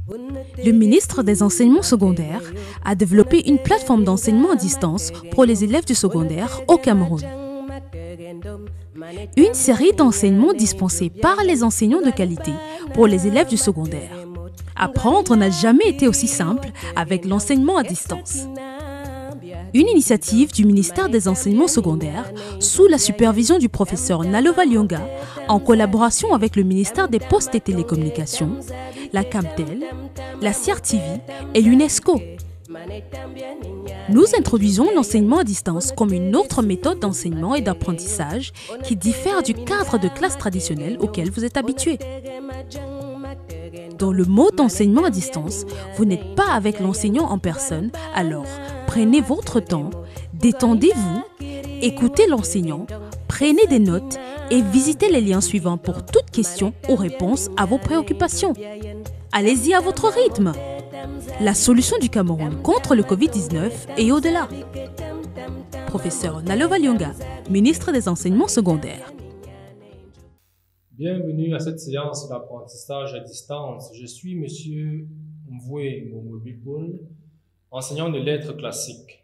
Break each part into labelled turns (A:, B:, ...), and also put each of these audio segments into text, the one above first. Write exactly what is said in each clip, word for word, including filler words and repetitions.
A: Le ministre des Enseignements secondaires a développé une plateforme d'enseignement à distance pour les élèves du secondaire au Cameroun. Une série d'enseignements dispensés par les enseignants de qualité pour les élèves du secondaire. Apprendre n'a jamais été aussi simple avec l'enseignement à distance. Une initiative du ministère des Enseignements secondaires sous la supervision du professeur Nalova Lyonga en collaboration avec le ministère des Postes et Télécommunications, la Camtel, la C R T V et l'UNESCO. Nous introduisons l'enseignement à distance comme une autre méthode d'enseignement et d'apprentissage qui diffère du cadre de classe traditionnel auquel vous êtes habitué. Dans le mode d'enseignement à distance, vous n'êtes pas avec l'enseignant en personne, alors prenez votre temps, détendez-vous, écoutez l'enseignant, prenez des notes et visitez les liens suivants pour toute question ou réponse à vos préoccupations. Allez-y à votre rythme. La solution du Cameroun contre le Covid dix-neuf et au-delà. Professeur Nalova Lyonga, ministre des Enseignements secondaires.
B: Bienvenue à cette séance d'apprentissage à distance. Je suis M. Mvoué Momobipol, enseignant de lettres classiques.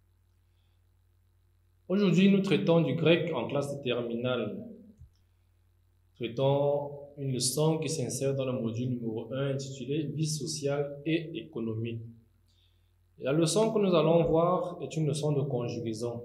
B: Aujourd'hui, nous traitons du grec en classe de terminale. Traitons une leçon qui s'insère dans le module numéro un intitulé Vie sociale et économique. Et la leçon que nous allons voir est une leçon de conjugaison.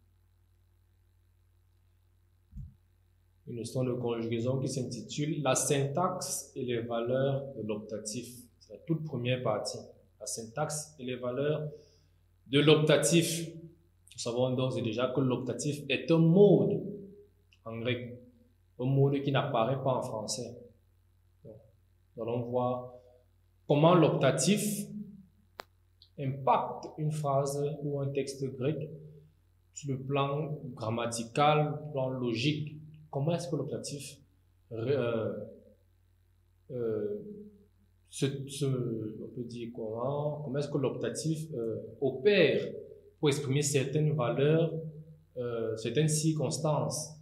B: Une leçon de conjugaison qui s'intitule La syntaxe et les valeurs de l'optatif. C'est la toute première partie. La syntaxe et les valeurs de l'optatif. Nous savons d'ores et déjà que l'optatif est un mode en grec. Un mode qui n'apparaît pas en français. Donc, nous allons voir comment l'optatif impacte une phrase ou un texte grec sur le plan grammatical, le plan logique. Comment est-ce que l'optatif euh, euh, se, se, on peut dire comment, comment est-ce que l'optatif euh, opère pour exprimer certaines valeurs, euh, certaines circonstances.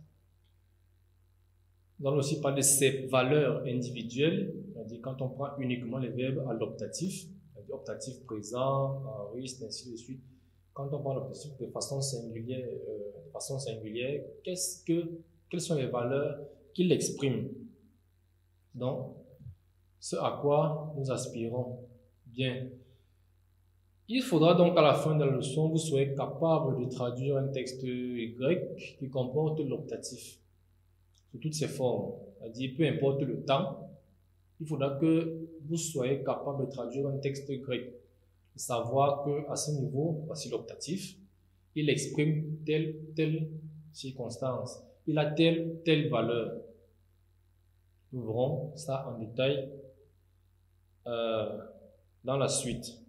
B: Nous allons aussi parler de ces valeurs individuelles, c'est-à-dire quand on prend uniquement les verbes à l'optatif, c'est-à-dire optatif présent, aoriste, ainsi de suite. Quand on prend l'optatif de façon singulière, euh, de façon singulière, qu'est-ce que, quelles sont les valeurs qu'il exprime? Donc, ce à quoi nous aspirons. Bien. Il faudra donc à la fin de la leçon, vous soyez capable de traduire un texte grec qui comporte l'optatif sous toutes ses formes, c'est-à-dire peu importe le temps, il faudra que vous soyez capable de traduire un texte grec, de savoir qu'à ce niveau, voici l'optatif, il exprime telle, telle circonstance, il a telle, telle valeur. Nous verrons ça en détail euh, dans la suite.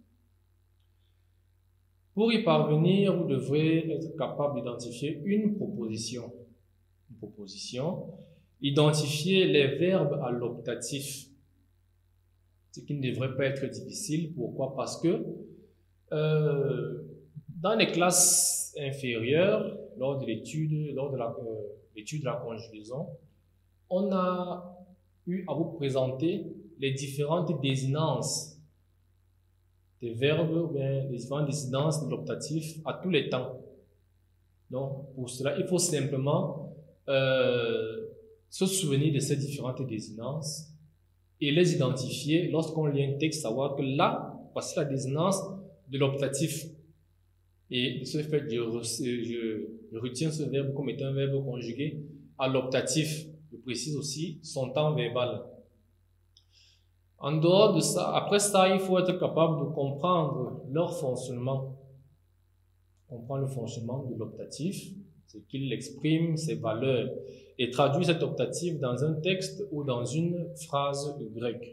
B: Pour y parvenir, vous devrez être capable d'identifier une proposition. Une proposition, identifier les verbes à l'optatif, ce qui ne devrait pas être difficile. Pourquoi? Parce que euh, dans les classes inférieures, lors de l'étude, lors de la, euh, l'étude de la conjugaison, on a eu à vous présenter les différentes désinences des verbes ou bien les différentes désinences de l'optatif à tous les temps. Donc, pour cela, il faut simplement Euh, se souvenir de ces différentes désinences et les identifier lorsqu'on lit un texte, savoir que là, voici la désinence de l'optatif. Et de ce fait, je, je, je retiens ce verbe comme étant un verbe conjugué à l'optatif. Je précise aussi son temps verbal. En dehors de ça, après ça, il faut être capable de comprendre leur fonctionnement. Comprendre le fonctionnement de l'optatif, c'est qu'il exprime ses valeurs et traduit cet optatif dans un texte ou dans une phrase grecque.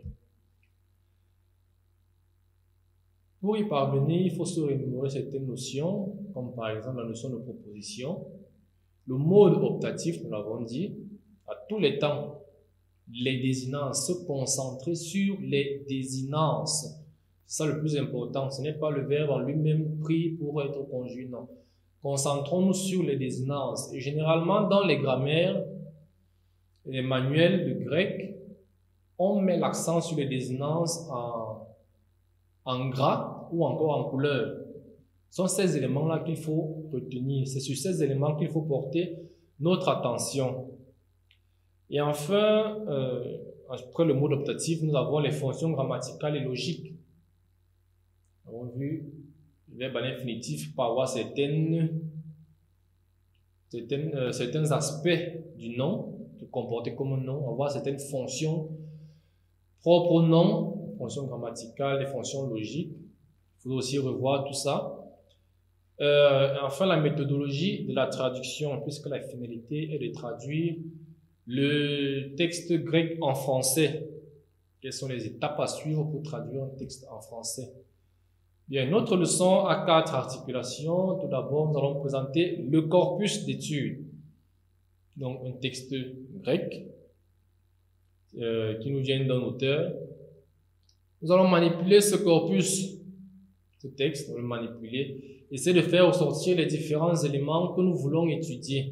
B: Pour y parvenir, il faut se remémorer certaines notions, comme par exemple la notion de proposition. Le mode optatif, nous l'avons dit, à tous les temps, les désinences, se concentrer sur les désinences. C'est ça le plus important, ce n'est pas le verbe en lui-même pris pour être conjugué, non. Concentrons-nous sur les désinences. Et généralement, dans les grammaires, les manuels de grec, on met l'accent sur les désinences en, en gras ou encore en couleur. Ce sont ces éléments-là qu'il faut retenir. C'est sur ces éléments qu'il faut porter notre attention. Et enfin, euh, après le mode optatif, nous avons les fonctions grammaticales et logiques. Nous avons vu le verbe à l'infinitif par avoir certaines, certaines, euh, certains aspects du nom, se comporter comme un nom, avoir certaines fonctions propres au nom, fonctions grammaticales et fonctions logiques. Il faut aussi revoir tout ça. Euh, enfin, la méthodologie de la traduction, puisque la finalité est de traduire le texte grec en français. Quelles sont les étapes à suivre pour traduire un texte en français? Bien, notre leçon a quatre articulations. Tout d'abord, nous allons présenter le corpus d'études. Donc, un texte grec euh, qui nous vient d'un auteur. Nous allons manipuler ce corpus, ce texte, nous allons le manipuler, essayer de faire ressortir les différents éléments que nous voulons étudier.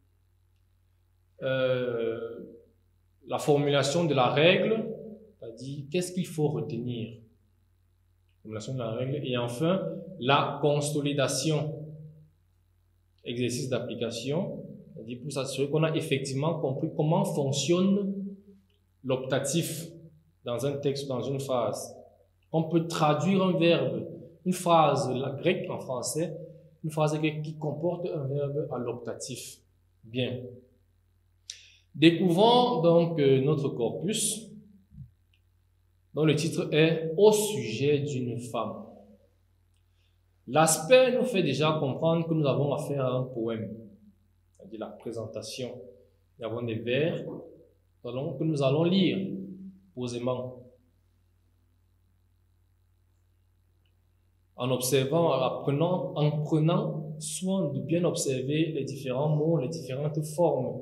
B: Euh, la formulation de la règle, c'est-à-dire qu'est-ce qu'il faut retenir. Formulation de la règle. Et enfin, la consolidation. Exercice d'application. C'est-à-dire pour s'assurer qu'on a effectivement compris comment fonctionne l'optatif dans un texte, dans une phrase. On peut traduire un verbe, une phrase la grecque en français, une phrase grecque qui comporte un verbe à l'optatif. Bien. Découvrons donc euh, notre corpus, dont le titre est « Au sujet d'une femme ». L'aspect nous fait déjà comprendre que nous avons affaire à un poème, c'est-à-dire la présentation. Nous avons des vers que nous allons lire posément, en observant, en prenant, en prenant soin de bien observer les différents mots, les différentes formes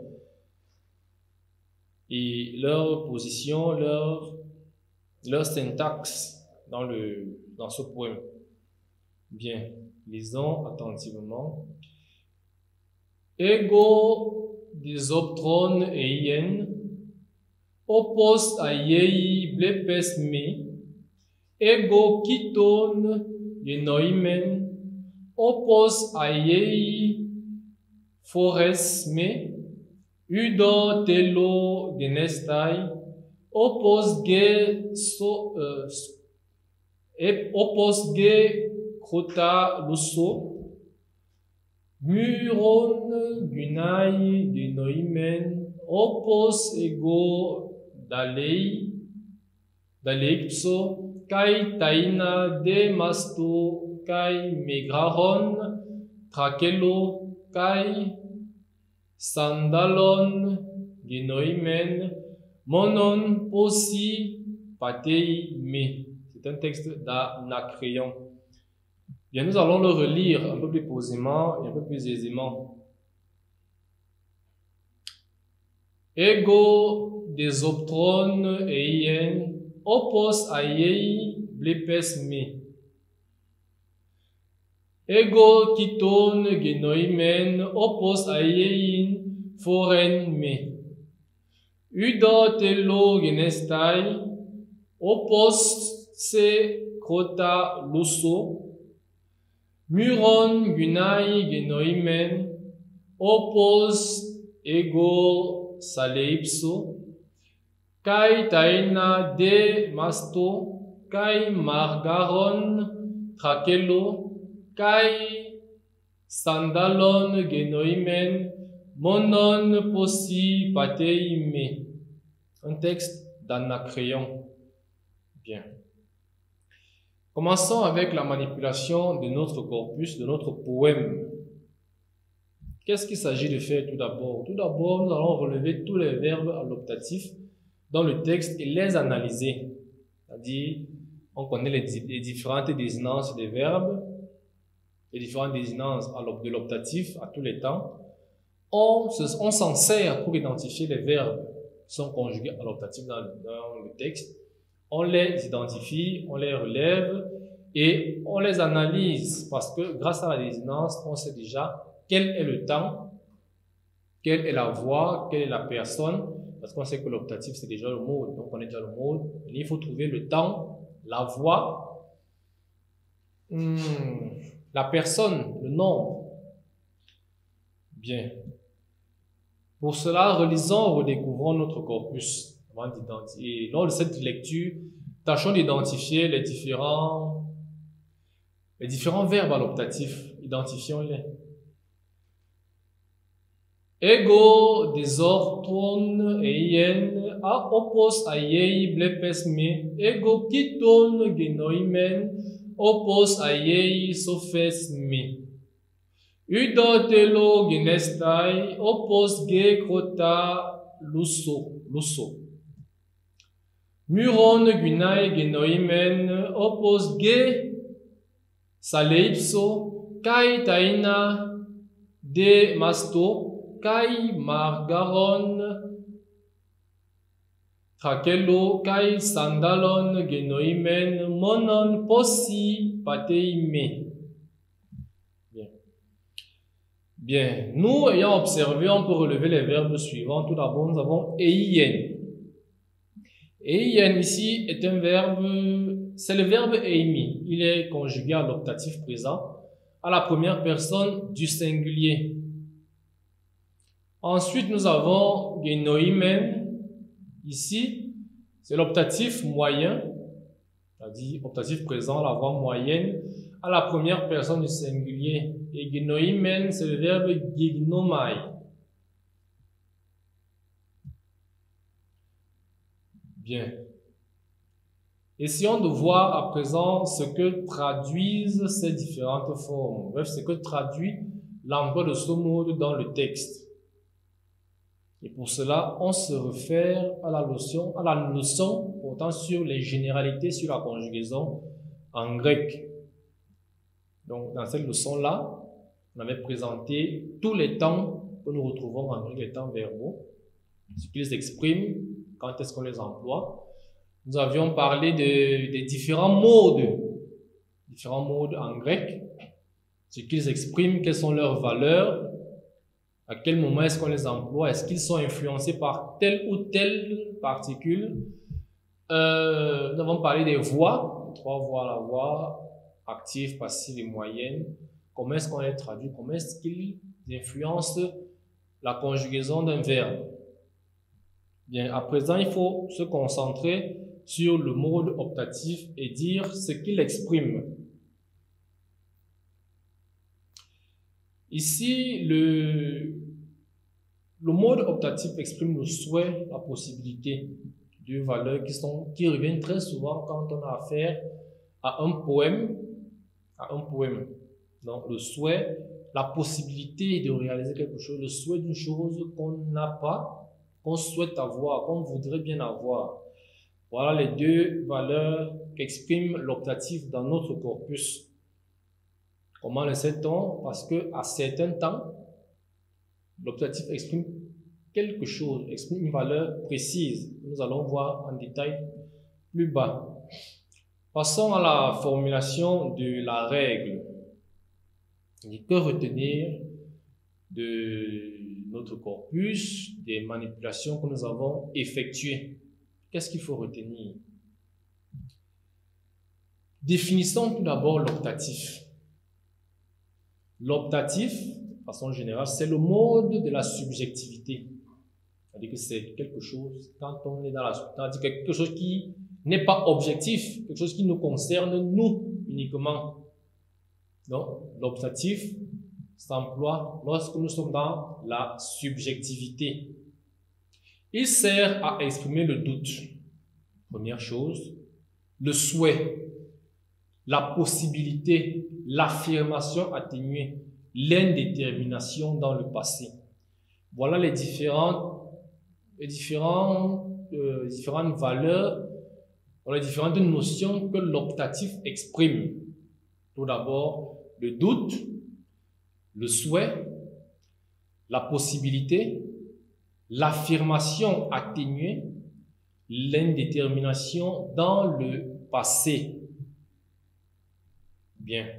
B: et leur position, leur, leur syntaxe dans, le, dans ce poème. Bien, lisons attentivement. Ego disoptron eien, opos aiei blepes me, ego kiton genoimen, opos aiei fores me, udo telo genestai, opos ge so, uh, ep, opos ge krota luso, muron gunai genoimen, opos ego dalei, daleipso, kai taina de masto, kai megraron, trakelo, kai sandalon, genoimen, monon posi, patei me. C'est un texte d'Anacréon. Bien, nous allons le relire un peu plus posément et un peu plus aisément. Ego desoptron eien, opos aiei blepes me. Ego kiton genoimen, opos aiein foren me. Udo telo genestai, opos se krota luso, muron gunai genoimen, opos ego saleipso, kai taina de masto, kai margaron trakelo, kai sandalon genoimen, monon posi patei me. Un texte d'Anacréon. Bien. Commençons avec la manipulation de notre corpus, de notre poème. Qu'est-ce qu'il s'agit de faire tout d'abord? Tout d'abord, nous allons relever tous les verbes à l'optatif dans le texte et les analyser. C'est-à-dire, on connaît les, les différentes désinences des verbes, les différentes désinences de l'optatif à tous les temps. On, on s'en sert pour identifier les verbes qui sont conjugués à l'optatif dans, dans le texte. On les identifie, on les relève et on les analyse parce que grâce à la désinence, on sait déjà quel est le temps, quelle est la voix, quelle est la personne parce qu'on sait que l'optatif, c'est déjà le mode, donc on est déjà le mode. Il faut trouver le temps, la voix, hmm, la personne, le nombre. Bien. Pour cela, relisons, redécouvrons notre corpus. Et lors de cette lecture, tâchons d'identifier les différents, les différents verbes à l'optatif. Identifions-les. Ego desorton eien a opos aiei blepes me, ego kiton genoimen opos aiei sophes me. Udotelo genestai opos ge krota luso, luso. Muron gunai genoimen opos ge saleipso, kai taina de masto, kai margaron trakelo kai sandalon genoimen monon posi pateime. Bien. Bien. Nous ayant observé, on peut relever les verbes suivants. Tout d'abord, nous avons eien. Eien ici est un verbe, c'est le verbe eimi. Il est conjugué à l'optatif présent à la première personne du singulier. Ensuite, nous avons genoimen. Ici, c'est l'optatif moyen, c'est-à-dire optatif présent, la voix moyenne, à la première personne du singulier. Et genoimen, c'est le verbe gignomai. Bien. Essayons de voir à présent ce que traduisent ces différentes formes. Bref, ce que traduit l'emploi de ce mode dans le texte. Et pour cela, on se réfère à la leçon, à la leçon portant sur les généralités sur la conjugaison en grec. Donc, dans cette leçon-là, on avait présenté tous les temps que nous retrouvons en grec, les temps verbaux, ce qu'ils expriment, quand est-ce qu'on les emploie. Nous avions parlé de, des différents modes, différents modes en grec, ce qu'ils expriment, quelles sont leurs valeurs, à quel moment est-ce qu'on les emploie, est-ce qu'ils sont influencés par telle ou telle particule. Euh, nous avons parlé des voix, trois voix, la voix active, passive et moyenne. Comment est-ce qu'on les traduit, comment est-ce qu'ils influencent la conjugaison d'un verbe. Bien, à présent, il faut se concentrer sur le mode optatif et dire ce qu'il exprime. Ici, le, le mode optatif exprime le souhait, la possibilité, deux valeurs qui, sont, qui reviennent très souvent quand on a affaire à un poème. À un poème. Donc, le souhait, la possibilité de réaliser quelque chose, le souhait d'une chose qu'on n'a pas, qu'on souhaite avoir, qu'on voudrait bien avoir. Voilà les deux valeurs qu'exprime l'optatif dans notre corpus. Comment le sait-on? Parce que à certains temps, l'optatif exprime quelque chose, exprime une valeur précise. Nous allons voir en détail plus bas. Passons à la formulation de la règle. Que retenir de notre corpus, des manipulations que nous avons effectuées? Qu'est-ce qu'il faut retenir? Définissons tout d'abord l'optatif. L'optatif, de façon générale, c'est le mode de la subjectivité. C'est-à-dire que c'est quelque chose, quand on est dans la subjectivité, quelque chose qui n'est pas objectif, quelque chose qui nous concerne nous uniquement. Donc, l'optatif s'emploie lorsque nous sommes dans la subjectivité. Il sert à exprimer le doute. Première chose, le souhait, la possibilité, l'affirmation atténuée, l'indétermination dans le passé. Voilà les différentes, les différentes, euh, différentes valeurs, les différentes notions que l'optatif exprime. Tout d'abord, le doute, le souhait, la possibilité, l'affirmation atténuée, l'indétermination dans le passé. Bien.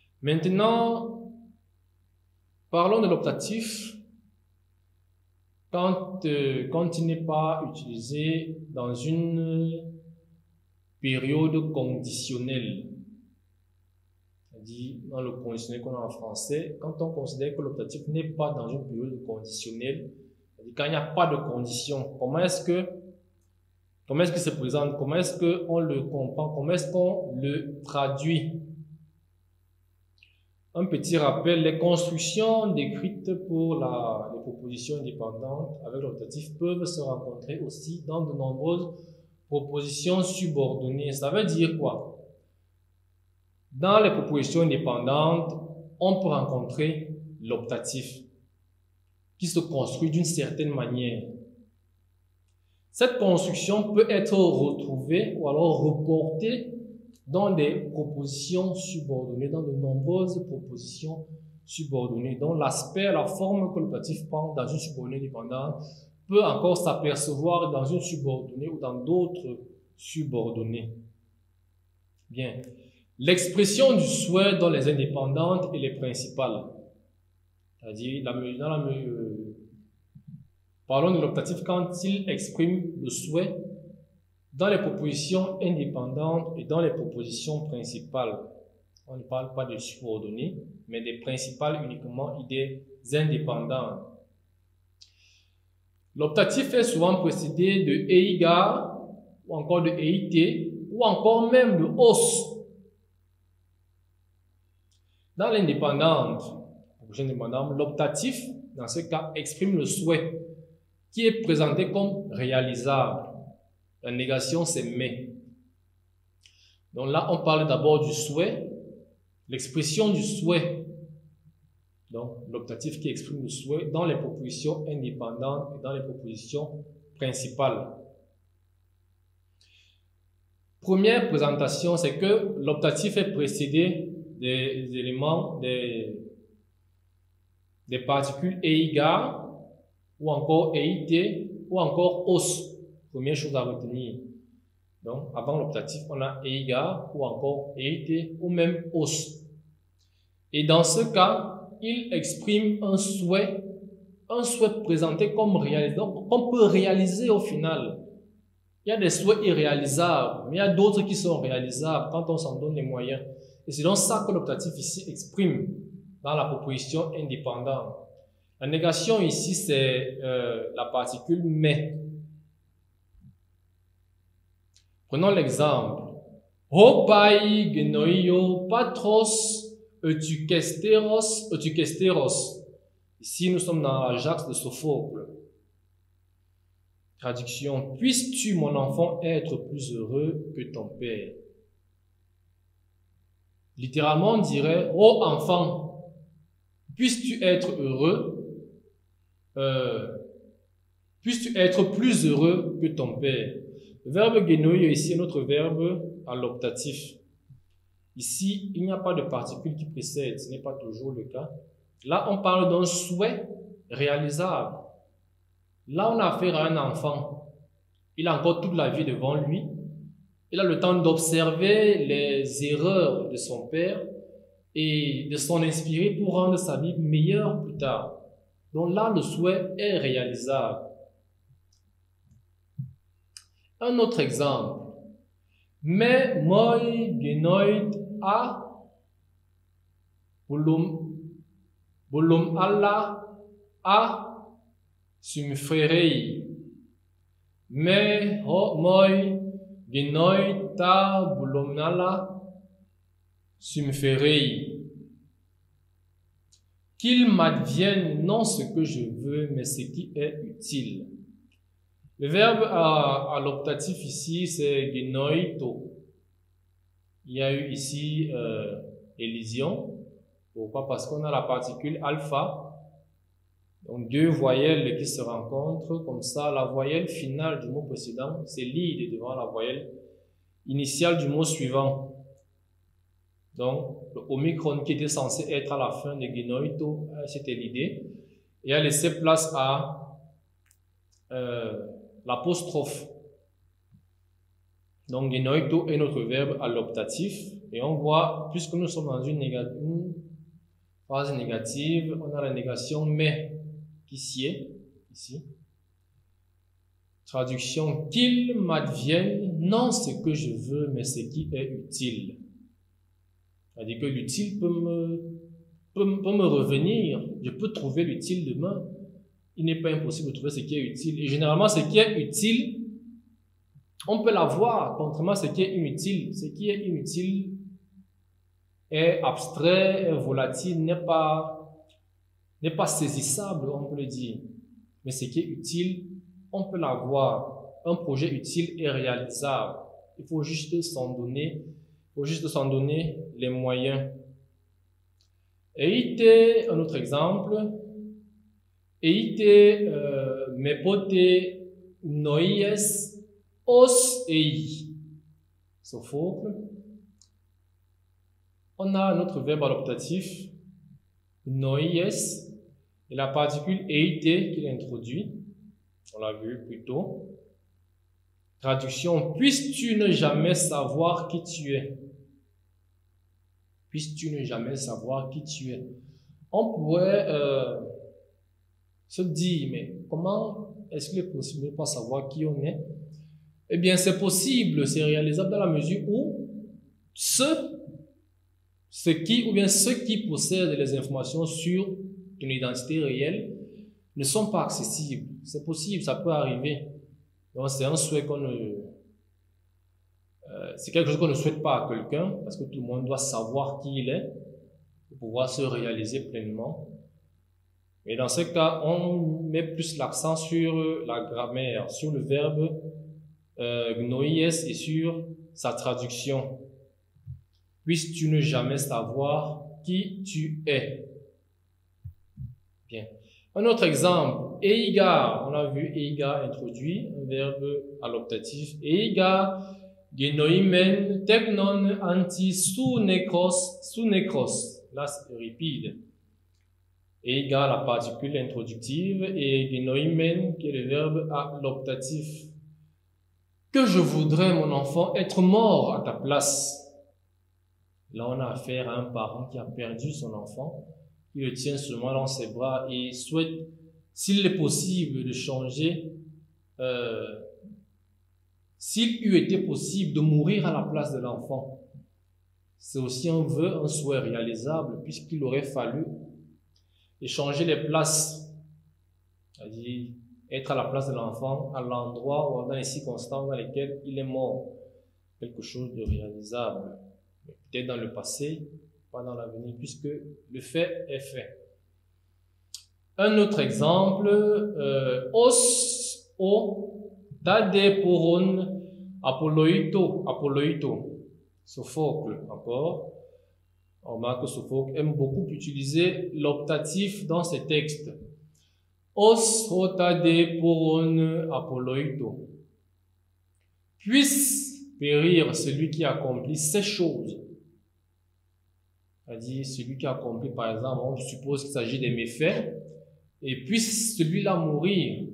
B: Maintenant, parlons de l'optatif quand, euh, quand il n'est pas utilisé dans une période conditionnelle. C'est-à-dire, dans le conditionnel qu'on a en français, quand on considère que l'optatif n'est pas dans une période conditionnelle, c'est-à-dire quand il n'y a pas de condition, comment est-ce que comment est-ce que se présente, comment est-ce qu'on le comprend, comment est-ce qu'on le traduit? Un petit rappel, les constructions décrites pour la, les propositions indépendantes avec l'optatif peuvent se rencontrer aussi dans de nombreuses propositions subordonnées. Ça veut dire quoi? Dans les propositions indépendantes, on peut rencontrer l'optatif qui se construit d'une certaine manière. Cette construction peut être retrouvée ou alors reportée dans des propositions subordonnées, dans de nombreuses propositions subordonnées, dont l'aspect, la forme que l'optatif prend dans une subordonnée dépendante peut encore s'apercevoir dans une subordonnée ou dans d'autres subordonnées. Bien. L'expression du souhait dans les indépendantes et les principales. C'est-à-dire, dans la, euh, parlons de l'optatif quand il exprime le souhait dans les propositions indépendantes et dans les propositions principales. On ne parle pas de subordonnées, mais des principales uniquement et des indépendantes. L'optatif est souvent précédé de eiga, ou encore de eit, ou encore même de os. Dans l'indépendante, l'optatif, dans ce cas, exprime le souhait qui est présenté comme réalisable. La négation, c'est mais. Donc là, on parle d'abord du souhait, l'expression du souhait. Donc, l'optatif qui exprime le souhait dans les propositions indépendantes et dans les propositions principales. Première présentation, c'est que l'optatif est précédé des éléments, des, des particules eiga, ou encore eit, ou encore os. Première chose à retenir. Donc, avant l'optatif, on a eiga, ou encore eit, ou même os. Et dans ce cas, il exprime un souhait, un souhait présenté comme réalisé, donc on peut réaliser au final. Il y a des souhaits irréalisables, mais il y a d'autres qui sont réalisables quand on s'en donne les moyens. Et c'est donc ça que l'optatif ici exprime dans la proposition indépendante. La négation ici, c'est euh, la particule mais. Prenons l'exemple. Hopai genoio patros eutukesteros eutukesteros. Ici, nous sommes dans l'Ajax de Sophocle. Traduction. Puisses-tu, mon enfant, être plus heureux que ton père? Littéralement, on dirait, ô enfant, puisses-tu être heureux, euh, puisses-tu être plus heureux que ton père? Le verbe genoio ici est notre verbe à l'optatif. Ici, il n'y a pas de particule qui précède, ce n'est pas toujours le cas. Là, on parle d'un souhait réalisable. Là, on a affaire à un enfant. Il a encore toute la vie devant lui. Il a le temps d'observer les erreurs de son père et de s'en inspirer pour rendre sa vie meilleure plus tard. Donc là, le souhait est réalisable. Un autre exemple. Mais moi genoit a bulum bulum Allah a sumferei. Mais moi genoit a bulum Allah sumferei. Qu'il m'advienne non ce que je veux, mais ce qui est utile. Le verbe à, à l'optatif ici, c'est genoito. Il y a eu ici euh, élision. Pourquoi? Parce qu'on a la particule alpha. Donc deux voyelles qui se rencontrent. Comme ça, la voyelle finale du mot précédent, c'est lead devant la voyelle initiale du mot suivant. Donc, le omicron qui était censé être à la fin de genoito, c'était l'idée. Et a laissé place à euh, l'apostrophe. Donc, genoito est notre verbe à l'optatif. Et on voit, puisque nous sommes dans une, une phrase négative, on a la négation mais qui sied, ici. Traduction, qu'il m'advienne, non ce que je veux, mais ce qui est utile. C'est-à-dire que l'utile peut me, peut, peut me revenir, je peux trouver l'utile demain. Il n'est pas impossible de trouver ce qui est utile. Et généralement, ce qui est utile, on peut l'avoir, contrairement à ce qui est inutile. Ce qui est inutile est abstrait, est volatile, n'est pas, n'est pas saisissable, on peut le dire. Mais ce qui est utile, on peut l'avoir. Un projet utile est réalisable. Il faut juste s'en donner, il faut juste s'en donner les moyens. Eite, un autre exemple. Eite euh, mepote noies os ei. Sophocle. On a notre verbe à l'optatif, noies, et la particule eite qu'il introduit. On l'a vu plus tôt. Traduction, puisses-tu ne jamais savoir qui tu es? Puisses-tu ne jamais savoir qui tu es? On pourrait euh, se dire, mais comment est-ce qu'il est possible de ne pas savoir qui on est? Eh bien, c'est possible, c'est réalisable dans la mesure où ceux, ceux qui, ou bien ceux qui possèdent les informations sur une identité réelle ne sont pas accessibles. C'est possible, ça peut arriver. Donc, c'est un souhait qu'on ne... Euh, c'est quelque chose qu'on ne souhaite pas à quelqu'un, parce que tout le monde doit savoir qui il est pour pouvoir se réaliser pleinement. Mais dans ce cas, on met plus l'accent sur la grammaire, sur le verbe euh, gnoies et sur sa traduction. Puisses-tu ne jamais savoir qui tu es? Bien. Un autre exemple, eiga, on a vu eiga introduit, un verbe à l'optatif. Eiga genoimen technon anti sunekros, sunekros. Là, c'est ripide. Eiga, la particule introductive, et genoimen, qui est le verbe à l'optatif. Que je voudrais, mon enfant, être mort à ta place. Là, on a affaire à un parent qui a perdu son enfant. Il le tient seulement dans ses bras et souhaite, s'il est possible, de changer, euh, s'il eût été possible de mourir à la place de l'enfant. C'est aussi un vœu, un souhait réalisable, puisqu'il aurait fallu échanger les places, c'est-à-dire être à la place de l'enfant, à l'endroit ou dans les circonstances dans lesquelles il est mort. Quelque chose de réalisable, peut-être dans le passé, pas dans l'avenir, puisque le fait est fait. Un autre exemple, euh, os o dade poron apoloito, apoloito, Sophocle encore. On remarque que Sophocle aime beaucoup utiliser l'optatif dans ses textes. Os o dade poron apoloito. Puisse périr celui qui accomplit ces choses. C'est-à-dire, celui qui a accompli, par exemple, on suppose qu'il s'agit des méfaits, et puisse celui-là mourir,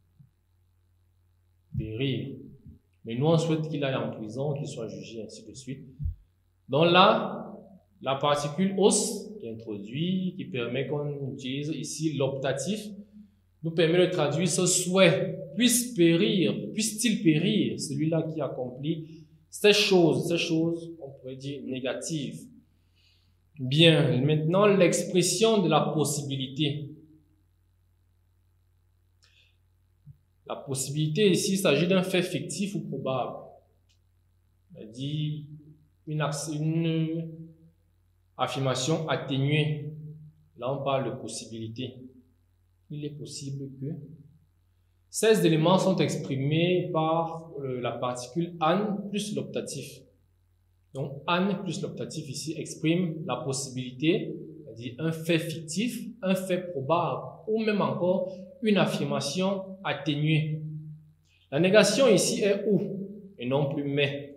B: périr. Mais nous, on souhaite qu'il aille en prison, qu'il soit jugé, ainsi de suite. Donc là, la particule os, qui est introduite, qui permet qu'on utilise ici l'optatif, nous permet de traduire ce souhait. Puisse périr, puisse-t-il périr, celui-là qui accomplit ces choses, ces choses, on pourrait dire négatives. Bien, maintenant l'expression de la possibilité. La possibilité ici, il s'agit d'un fait fictif ou probable. C'est-à-dire une, une affirmation atténuée. Là, on parle de possibilité. Il est possible que ces éléments sont exprimés par euh, la particule an plus l'optatif. Donc, an plus l'optatif ici exprime la possibilité, c'est-à-dire un fait fictif, un fait probable, ou même encore une affirmation atténuée. La négation ici est ou, et non plus mais.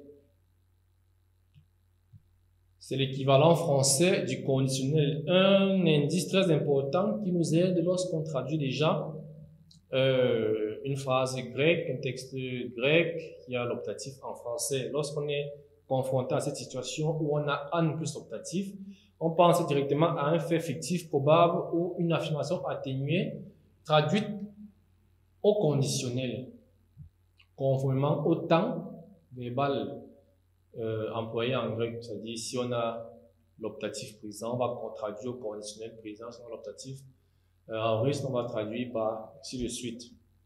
B: C'est l'équivalent français du conditionnel. Un indice très important qui nous aide lorsqu'on traduit déjà euh, une phrase grecque, un texte grec qui a l'optatif en français. Lorsqu'on est confronté à cette situation où on a an plus optatif, on pense directement à un fait fictif probable ou une affirmation atténuée traduite au conditionnel. conformément au temps verbal euh, employé en grec. C'est-à-dire, si on a l'optatif présent, on va traduire au conditionnel présent sur l'optatif. Euh, en russe, on va traduire par ainsi de suite.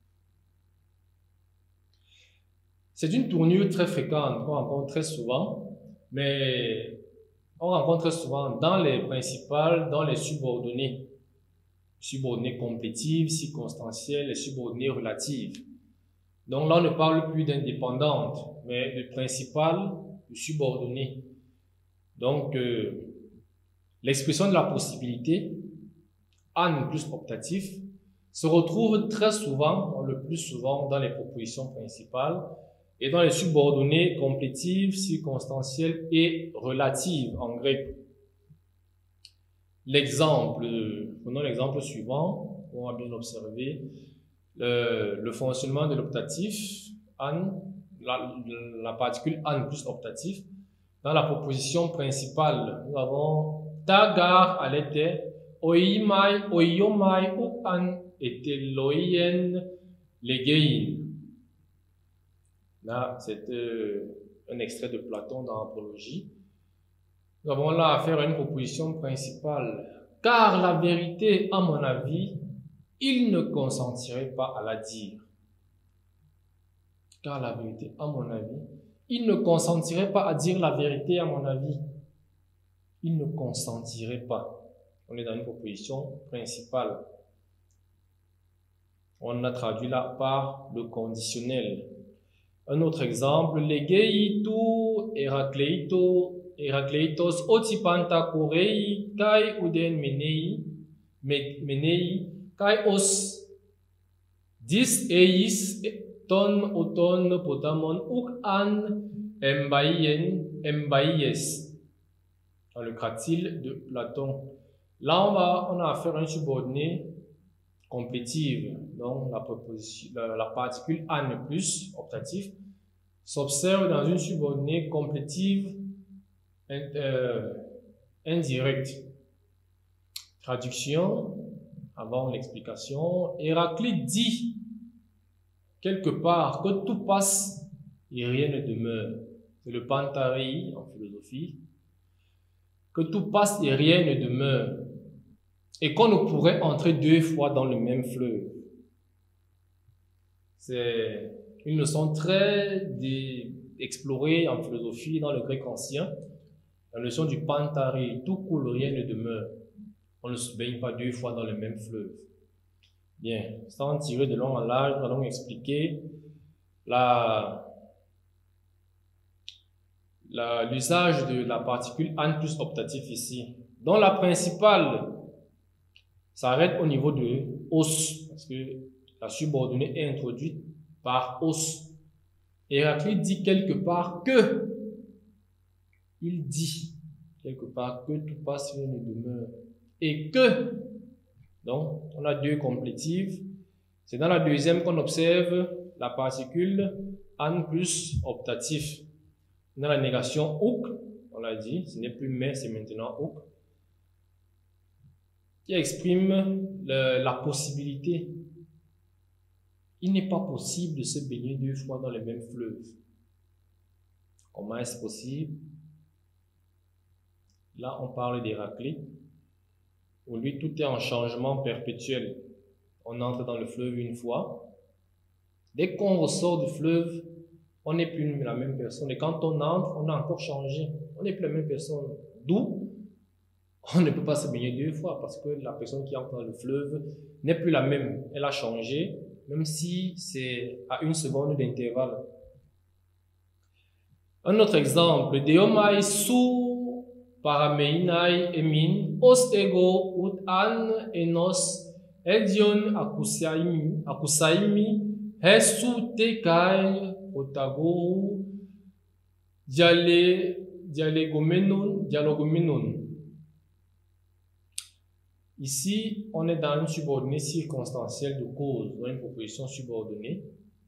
B: C'est une tournure très fréquente qu'on rencontre très souvent, mais on rencontre très souvent dans les principales, dans les subordonnées. Subordonnées complétives, circonstancielles et subordonnées relatives. Donc là, on ne parle plus d'indépendante, mais de principale, de subordonnée. Donc, euh, l'expression de la possibilité, an plus optatif, se retrouve très souvent, le plus souvent, dans les propositions principales et dans les subordonnées complétives, circonstancielles et relatives en grec. L'exemple, prenons l'exemple suivant, on va bien observer le, le fonctionnement de l'optatif, an, la, la particule an plus optatif. Dans la proposition principale, nous avons ta gare à l'été, oimai, oiomai, ou an était loyen legein. Là, c'est euh, un extrait de Platon dans l'Apologie. Nous avons là affaire à une proposition principale. Car la vérité, à mon avis, il ne consentirait pas à la dire. Car la vérité, à mon avis, il ne consentirait pas à dire la vérité, à mon avis. Il ne consentirait pas. On est dans une proposition principale. On a traduit là par le conditionnel. Un autre exemple, legeitu Herakleito, Herakleitos otipanta korei kai uden menei, menei kai os dis eis ton oton potamon uk an embaien embaies. Dans le cratyle de Platon. Là, on, va, on a affaire à une subordonnée complétive. Donc, la, proposition, la, la particule an plus, optatif, s'observe dans une subordonnée complétive euh, indirecte. Traduction, avant l'explication. Héraclite dit quelque part que tout passe et rien ne demeure. C'est le Pantarei en philosophie. Que tout passe et rien ne demeure. Et qu'on ne pourrait entrer deux fois dans le même fleuve. C'est une leçon très explorée en philosophie dans le grec ancien. La notion du Pantarei, tout coule, rien ne demeure. On ne se baigne pas deux fois dans le même fleuve. Bien, sans tirer de long en large, nous allons expliquer la, la, l'usage de la particule an plus optatif ici. Dont la principale s'arrête au niveau de os, parce que la subordonnée est introduite par os. Héraclite dit quelque part que, il dit quelque part que tout passe, rien ne demeure. Et que, donc on a deux complétives. C'est dans la deuxième qu'on observe la particule an plus optatif. Dans la négation uk, on l'a dit, ce n'est plus mais, c'est maintenant uk, qui exprime le, la possibilité. Il n'est pas possible de se baigner deux fois dans le même fleuve. Comment est-ce possible? Là, on parle d'Héraclite, où lui, tout est en changement perpétuel. On entre dans le fleuve une fois. Dès qu'on ressort du fleuve, on n'est plus la même personne. Et quand on entre, on a encore changé. On n'est plus la même personne. D'où on ne peut pas se baigner deux fois parce que la personne qui entre dans le fleuve n'est plus la même. Elle a changé, même si c'est à une seconde d'intervalle. Un autre exemple, Deomai su parameinai emin os ego ut an enos edion akusaimi akusaimi hesu tekai otago diale dialegomenon dialogomenon. Ici, on est dans une subordonnée circonstancielle de cause, dans une proposition subordonnée.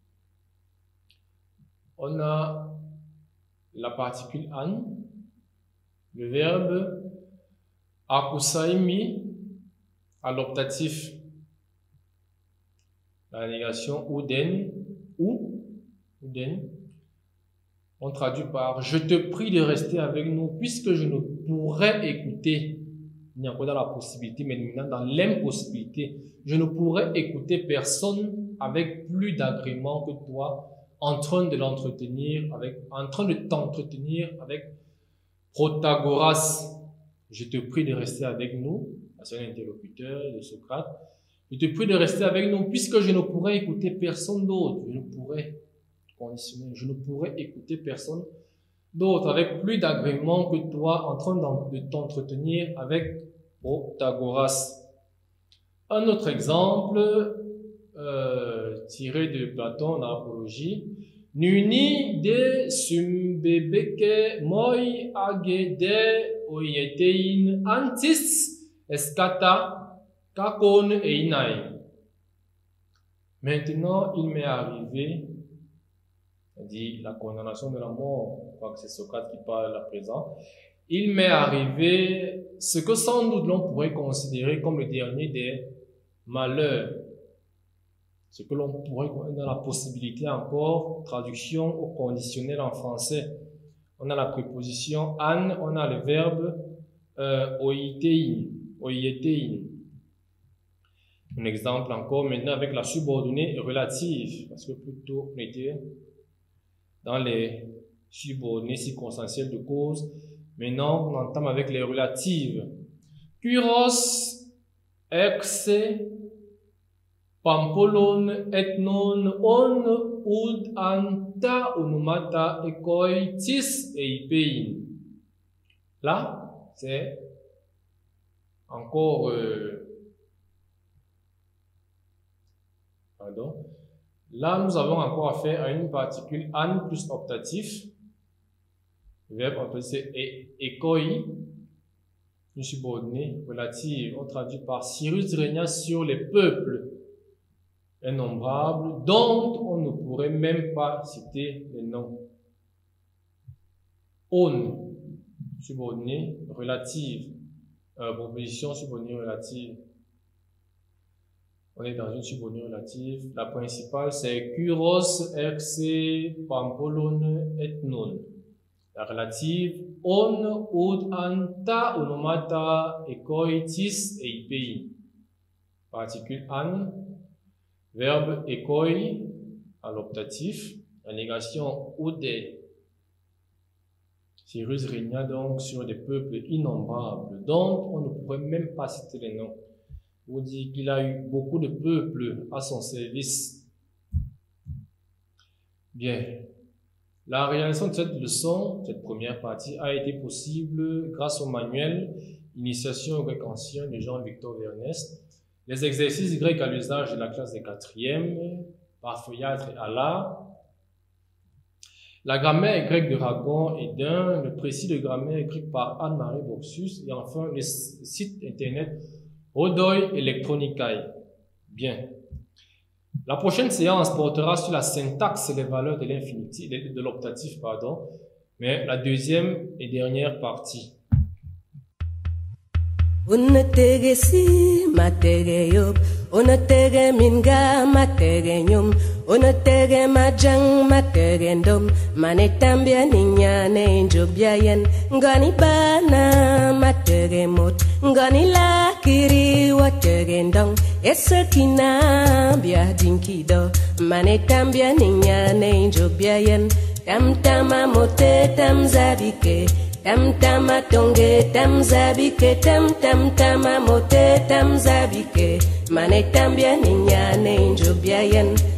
B: On a la particule an, le verbe akusaimi à l'optatif, la négation uden, ou, Uden, on traduit par « Je te prie de rester avec nous puisque je ne pourrais écouter ». Il n'y a pas dans la possibilité, mais maintenant dans l'impossibilité. Je ne pourrais écouter personne avec plus d'agrément que toi, en train de l'entretenir, avec, en train de t'entretenir avec Protagoras. Je te prie de rester avec nous. C'est un interlocuteur de Socrate. Je te prie de rester avec nous puisque je ne pourrais écouter personne d'autre. Je ne pourrais, conditionner, je ne pourrais écouter personne d'autre avec plus d'agrément que toi, en train de t'entretenir avec Protagoras. Un autre exemple, euh, tiré de Platon dans l'Apologie. Nuni de sumbebeke moi agede oyetein antis escata kakon einai. Maintenant, il m'est arrivé, dit la condamnation de la mort, je crois que c'est Socrate qui parle à présent. Il m'est arrivé ce que sans doute l'on pourrait considérer comme le dernier des malheurs. Ce que l'on pourrait, dans la possibilité encore, traduction au conditionnel en français. On a la préposition an, on a le verbe euh, oietein, oietein. Un exemple encore maintenant avec la subordonnée relative, parce que plutôt on était dans les subordonnées circonstancielles de cause. Maintenant, on entame avec les relatives. Kyros, ex, pampolon, ethnon, on, ud, anta, onomata, ekoi, tis, et ipein. Là, c'est encore, euh, pardon. Là, nous avons encore affaire à une particule an plus optatif. Le verbe c'est ekoi, une subordonnée relative. On traduit par Cyrus régna sur les peuples innombrables dont on ne pourrait même pas citer les noms. On, subordonnée relative, euh, proposition subordonnée relative. On est dans une subordonnée relative. La principale c'est Kyros, ex, pampolon, ethnon. La relative on, ud, anta, onomata, ekoi, tis, et ipein. Particule an, verbe ekoi à l'optatif, la négation ude. Cyrus régna donc sur des peuples innombrables dont on ne pourrait même pas citer les noms. On dit qu'il a eu beaucoup de peuples à son service. Bien. La réalisation de cette leçon, cette première partie, a été possible grâce au manuel Initiation au grec ancien de Jean-Victor Vernest, les exercices grecs à l'usage de la classe des quatrièmes, par Feuillâtre et Allard, la grammaire grecque de Ragon et d'un, le précis de grammaire écrit par Anne-Marie Boxus, et enfin le site internet Rodoi Electronicae. Bien. La prochaine séance portera sur la syntaxe et les valeurs de l'infinitif, de l'optatif, pardon, mais la deuxième et dernière partie.
C: Unategesi mategeyob, unatege minga mategenyum, unatege majang mategendom, manetambia ninyane injobiayen, ngani bana mategemot, ngani lakiri wategendong, esakina bia dinkido, manetambia ninyane injobiayen, tam tama mote tam zabike, tam tama tonge tam zabike, tam tam tama mote tam zabike, manetambia ninyane injobiayen.